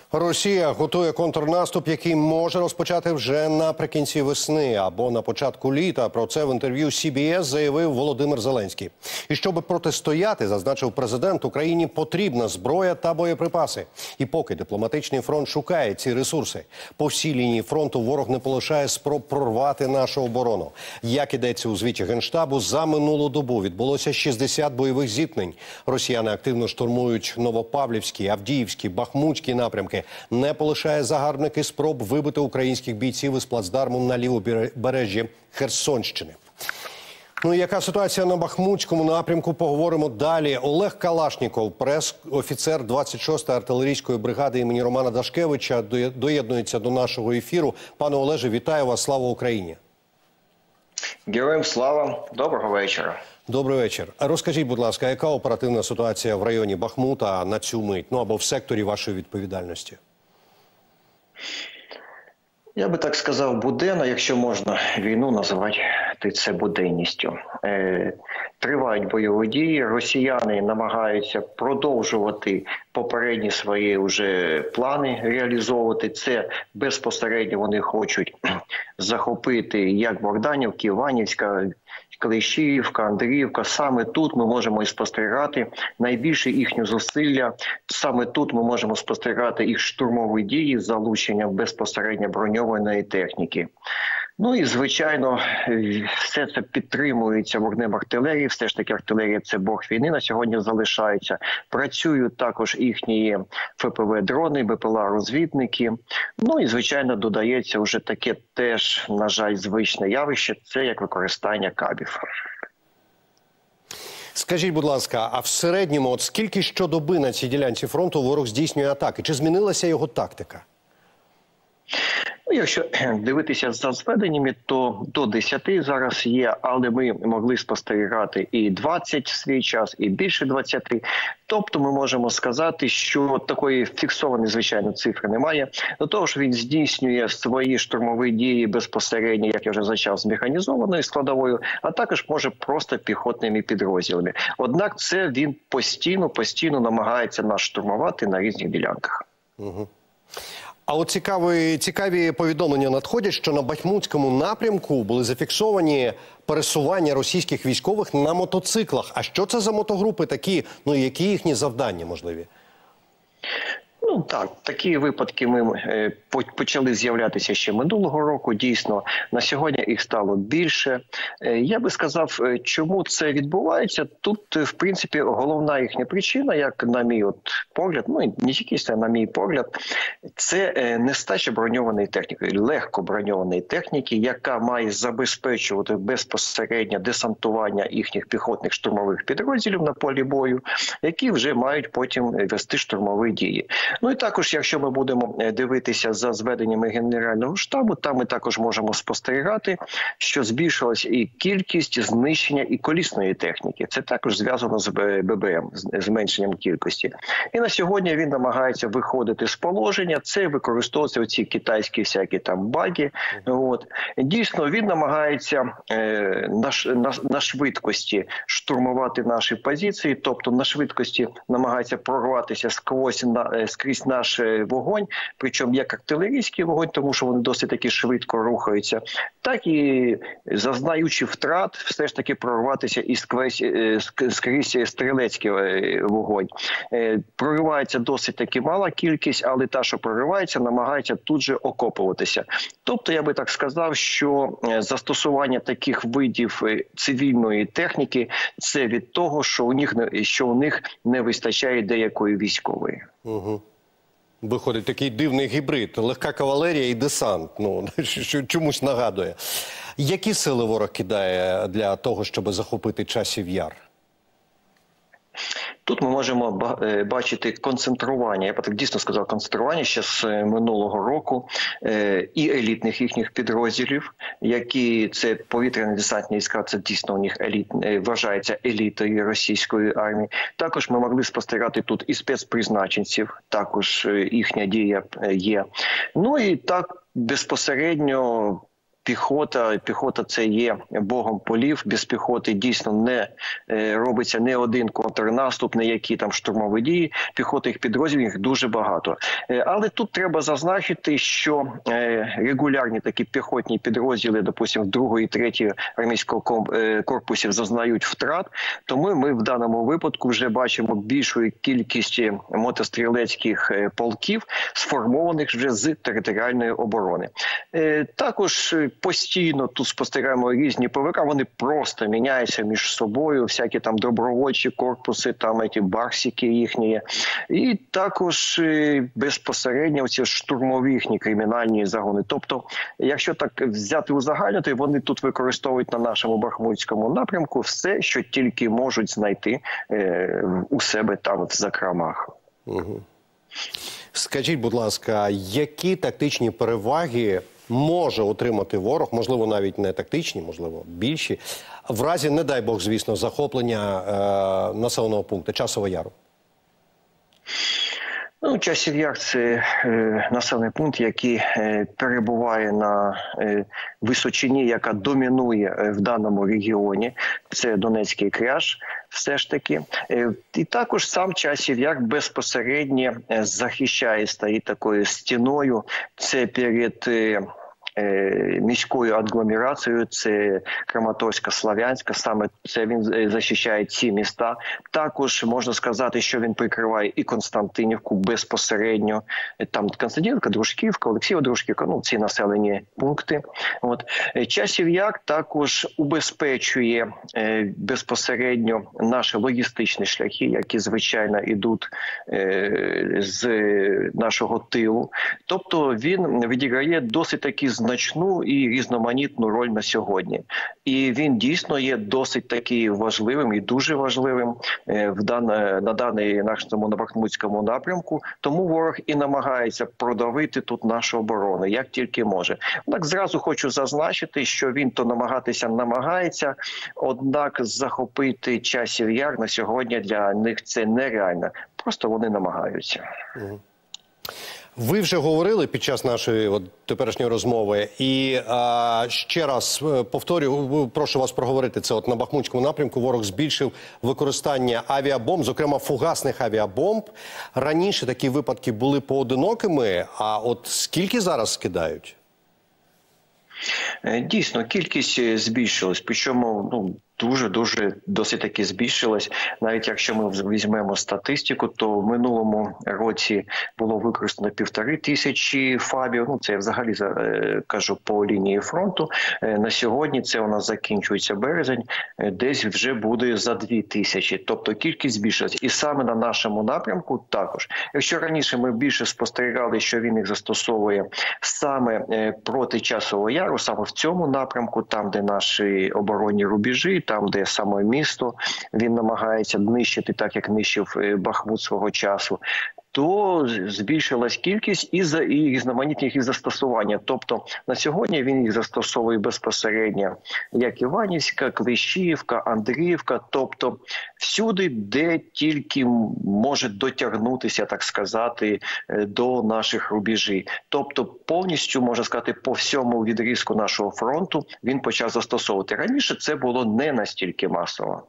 Росія готує контрнаступ, який може розпочати вже наприкінці весни або на початку літа. Про це в інтерв'ю CBS заявив Володимир Зеленський. І щоб протистояти, зазначив президент, Україні потрібна зброя та боєприпаси. І поки дипломатичний фронт шукає ці ресурси, по всій лінії фронту ворог не полишає спроб прорвати нашу оборону. Як ідеться у звіті Генштабу, за минулу добу відбулося 60 бойових зіткнень. Росіяни активно штурмують Новопавлівський, Авдіївський, Бахмутський напрямки. Не полишає загарбники спроб вибити українських бійців із плацдарму на лівобережжі Херсонщини. Ну і яка ситуація на Бахмутському напрямку, поговоримо далі. Олег Калашніков, прес-офіцер 26-ї артилерійської бригади імені Романа Дашкевича, доєднується до нашого ефіру. Пане Олеже, вітаю вас, слава Україні! Героям слава, доброго вечора. Добрий вечір. Розкажіть, будь ласка, яка оперативна ситуація в районі Бахмута на цю мить, ну або в секторі вашої відповідальності? Я би так сказав, буденно, якщо можна війну називати це буденністю. Тривають бойові дії, росіяни намагаються продовжувати попередні свої вже плани реалізовувати. Це безпосередньо вони хочуть захопити як Богданівки, Іванівська, Клещіївка, Андріївка. Саме тут ми можемо і спостерігати найбільше їхнє зусилля. Саме тут ми можемо спостерігати їх штурмові дії з залученням безпосередньо броньованої техніки. Ну і, звичайно, все це підтримується вогнем артилерії. Все ж таки артилерія – це бог війни, на сьогодні залишається. Працюють також їхні ФПВ-дрони, БПЛА-розвідники. Ну і, звичайно, додається вже таке теж, на жаль, звичне явище – це як використання кабів. Скажіть, будь ласка, а в середньому, от скільки щодоби на цій ділянці фронту ворог здійснює атаки? Чи змінилася його тактика? Ну, якщо дивитися за зведеннями, то до 10 зараз є, але ми могли спостерігати і 20 в свій час, і більше 20. Тобто ми можемо сказати, що такої фіксованої, звичайно, цифри немає. До того ж, він здійснює свої штурмові дії безпосередньо, як я вже зачав, з механізованою складовою, а також може просто піхотними підрозділами. Однак це він постійно намагається нас штурмувати на різних ділянках. Угу. А от цікаві повідомлення надходять, що на Бахмутському напрямку були зафіксовані пересування російських військових на мотоциклах. А що це за мотогрупи такі, ну і які їхні завдання можливі? Ну так, такі випадки ми почали з'являтися ще минулого року. Дійсно, на сьогодні їх стало більше. Я би сказав, чому це відбувається. Тут, в принципі, головна їхня причина, як на мій погляд, ну і не тільки на мій погляд, це нестача броньованої техніки, легко броньованої техніки, яка має забезпечувати безпосередньо десантування їхніх піхотних штурмових підрозділів на полі бою, які вже мають потім вести штурмові дії. Ну і також, якщо ми будемо дивитися за зведеннями Генерального штабу, там ми також можемо спостерігати, що збільшилась і кількість знищення і колісної техніки. Це також зв'язано з ББМ, з зменшенням кількості. І на сьогодні він намагається виходити з положення, це використовуються ці китайські всякі там баги. Дійсно, він намагається на швидкості штурмувати наші позиції, тобто на швидкості намагається прорватися скрізь наш вогонь, причому як артилерійський вогонь, тому що вони досить таки швидко рухаються, так і зазнаючи втрат, все ж таки прорватися і скрізь стрілецький вогонь. Проривається досить таки мала кількість, але та, що проривається, намагається тут же окопуватися. Тобто, я би так сказав, що застосування таких видів цивільної техніки – це від того, що у них не вистачає деякої військової. Угу. Виходить такий дивний гібрид. Легка кавалерія і десант. Ну, чомусь нагадує. Які сили ворог кидає для того, щоб захопити Часів Яр? Тут ми можемо бачити концентрування, я б так дійсно сказав, концентрування ще з минулого року і елітних їхніх підрозділів, які це повітряні десантні війська, це дійсно у них вважається елітою російської армії. Також ми могли спостерігати тут і спецпризначенців, також їхня дія є. Ну і так безпосередньо Піхота – це є богом полів. Без піхоти дійсно не робиться не один контрнаступ, не які там штурмові дії. Піхоти, їх підрозділів, їх дуже багато. Але тут треба зазначити, що регулярні такі піхотні підрозділи, допустимо, 2-ї, 3-ї армійського корпусів зазнають втрат, тому ми в даному випадку вже бачимо більшу кількість мотострілецьких полків, сформованих вже з територіальної оборони. Також постійно тут спостерігаємо різні ПВК, вони просто міняються між собою, всякі там добровольчі корпуси, там ці барсики їхні. І також безпосередньо ці штурмові їхні кримінальні загони. Тобто, якщо так взяти узагальнити, вони тут використовують на нашому Бахмутському напрямку все, що тільки можуть знайти у себе там в закромах. Угу. Скажіть, будь ласка, які тактичні переваги може отримати ворог, можливо, навіть не тактичні, можливо, більші, в разі, не дай Бог, звісно, захоплення населеного пункту Часового Яру? Часів Яр – це населений пункт, який перебуває на височині, яка домінує в даному регіоні. Це Донецький кряж, все ж таки. І також сам Часів Яр безпосередньо захищає, стоїть такою стіною. Це перед міською агломерацією, це Краматорська, Слов'янська, саме це він захищає ці міста. Також можна сказати, що він прикриває і Константинівку безпосередньо. Там Константинівка, Дружківка, Олексіївка, Дружківка, ці населені пункти. Часів Яр також убезпечує безпосередньо наші логістичні шляхи, які, звичайно, йдуть з нашого тилу. Тобто він відіграє досить такі значну і різноманітну роль на сьогодні. І він дійсно є досить таки важливим і дуже важливим на даний нашому Бахмутському напрямку. Тому ворог і намагається продавити тут нашу оборону, як тільки може. Однак зразу хочу зазначити, що він то намагається, однак захопити Часів Яр на сьогодні для них це нереально. Просто вони намагаються. Ви вже говорили під час нашої теперішньої розмови, і ще раз повторюю, прошу вас проговорити це. На Бахмутському напрямку ворог збільшив використання авіабомб, зокрема фугасних авіабомб. Раніше такі випадки були поодинокими, а от скільки зараз скидають? Дійсно, кількість збільшилась, причому дуже досить таки збільшилась. Навіть якщо ми візьмемо статистику, то в минулому році було використано 1500 ФАБів. Це я взагалі кажу по лінії фронту. На сьогодні це у нас закінчується березень, десь вже буде за 2000. Тобто кількість збільшилась. І саме на нашому напрямку також. Якщо раніше ми більше спостерігали, що він їх застосовує саме проти Часового Яру, саме в цьому напрямку, там, де наші оборонні рубежі, там, де саме місто він намагається нищити, так як нищив Бахмут свого часу, то збільшилась кількість і різноманітних їх застосування. Тобто на сьогодні він їх застосовує безпосередньо як Іванівська, Клещіївка, Андріївка, тобто всюди, де тільки може дотягнутися, так сказати, до наших рубежів. Тобто повністю, можна сказати, по всьому відрізку нашого фронту він почав застосовувати. Раніше це було не настільки масово.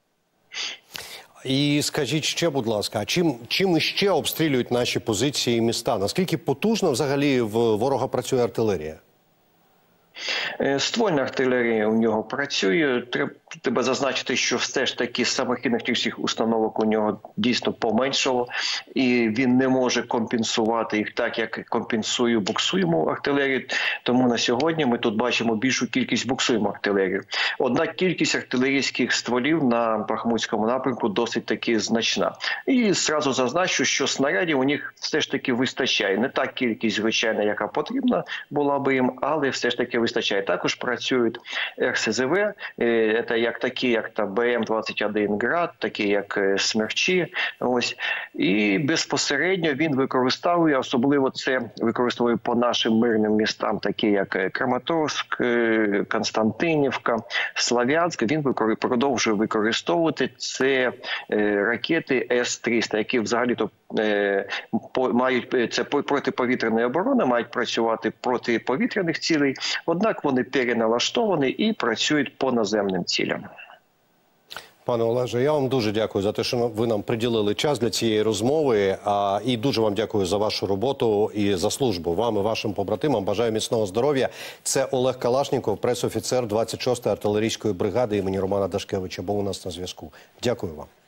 І скажіть ще, будь ласка, а чим іще обстрілюють наші позиції і міста? Наскільки потужно взагалі в ворога працює артилерія? Ствольна артилерія у нього працює. Треба зазначити, що все ж таки самохідних тактичних установок у нього дійсно поменшало, і він не може компенсувати їх так, як компенсує буксуємо артилерію. Тому на сьогодні ми тут бачимо більшу кількість буксуємо артилерію. Однак кількість артилерійських стволів на Бахмутському напрямку досить таки значна. І зразу зазначу, що снарядів у них все ж таки вистачає. Не та кількість, звичайно, яка потрібна була би їм, але все ж таки вистачає. Також працюють РСЗВ, як такі, як БМ-21 «Град», такі, як «Смерчі». І безпосередньо він використовує, особливо це використовує по нашим мирним містам, такі як Краматорськ, Константинівка, Слов'янськ. Він продовжує використовувати це ракети С-300, які взагалі-то мають це протиповітряної оборони, мають працювати проти повітряних цілей. Однак вони переналаштовані і працюють по наземним цілям. Пане Олеже, я вам дуже дякую за те, що ви нам приділили час для цієї розмови. І дуже вам дякую за вашу роботу і за службу. Вам і вашим побратимам бажаю міцного здоров'я. Це Олег Калашніков, пресофіцер 26-ї артилерійської бригади імені Романа Дашкевича. Був у нас на зв'язку. Дякую вам.